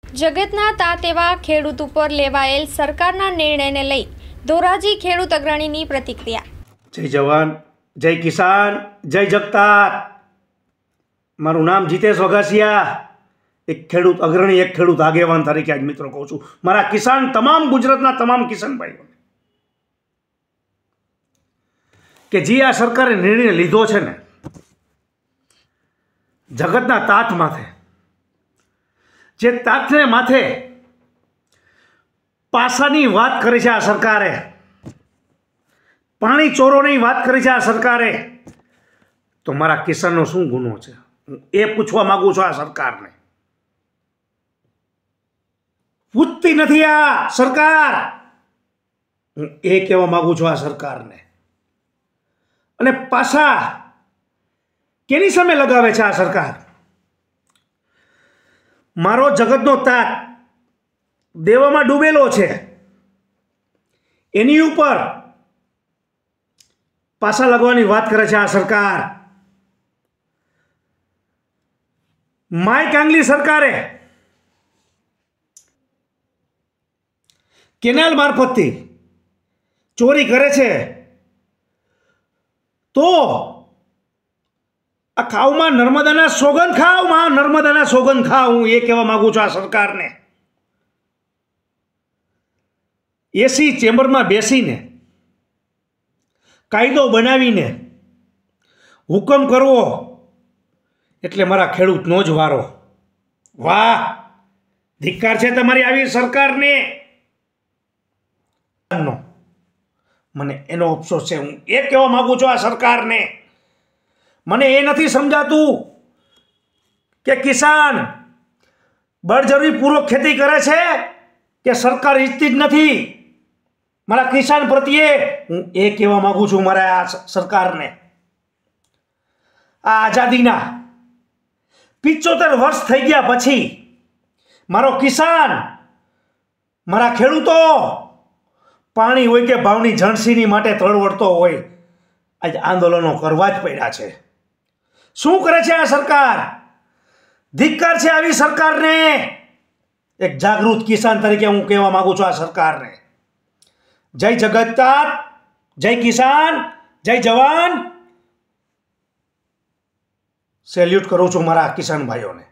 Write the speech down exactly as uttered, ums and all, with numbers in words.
જગતના તાત એવા ખેડૂત ઉપર લેવાયેલ સરકારના નિર્ણયને લઈ ધોરાજી ખેડૂત અગ્રણીની પ્રતિક્રિયા। જય જવાન, જય કિસાન, જય જગતાર। મારું નામ જીતેશ વઘાસિયા, એક ખેડૂત અગ્રણી, એક ખેડૂત આગેવાન તરીકે આજ મિત્રો કહું છું મારા કિસાન તમામ ગુજરાતના તમામ કિસાન ભાઈઓને કે જે આ સરકારે નિર્ણય લીધો છે ને જગતના તાત માથે, જે તાતને માથે પાસાની વાત કરી છે આ સરકારે, પાણી ચોરોની વાત કરી છે આ સરકારે, તો મારા કિસાનનો શું ગુનો છે હું એ પૂછવા માંગુ છું આ સરકારને। પૂછતી નથી આ સરકાર, હું એ કહેવા માંગુ છું આ સરકારને। અને પાછા કેની સામે લગાવે છે આ સરકાર? મારો જગતનો તાત દેવામાં ડૂબેલો છે એની ઉપર પાછા લગવાની વાત કરે છે આ સરકાર। માય કાંગલી સરકારે કેનાલ મારફતથી ચોરી કરે છે તો આ ખાવમાં નર્મદાના સોગંદ ખાવ, માં નર્મદાના સોગંદ ખાવ, હું એ કહેવા માંગુ છું આ સરકારને। એસી ચેમ્બરમાં બેસીને કાયદો બનાવીને હુકમ કરવો એટલે મારા ખેડૂતનો જ વારો। વાહ, ધિક્કાર છે તમારી આવી સરકારને। મને એનો અફસોસ છે, હું એ કહેવા માંગુ છું આ સરકારને। મને એ નથી સમજાતું કે કિસાન બળજબરી પૂર્વક ખેતી કરે છે કે સરકાર ઈચ્છતી જ નથી। મારા કિસાન પ્રત્યે હું એ કહેવા માંગુ છું મારા આ સરકારને। આ આઝાદીના પિચોતેર વર્ષ થઈ ગયા પછી મારો કિસાન, મારા ખેડૂતો પાણી હોય કે ભાવની જણસીની માટે તળવળતો હોય, આજ આંદોલનો કરવા જ પડ્યા છે। શું કરે છે આ સરકાર? ધિક્કાર છે આવી સરકારને। એક જાગૃત કિસાન તરીકે હું કહેવા માંગુ છું આ સરકારને, જય જગતતાત, જય કિસાન, જય જવાન। સેલ્યુટ કરું છું મારા કિસાન ભાઈઓને।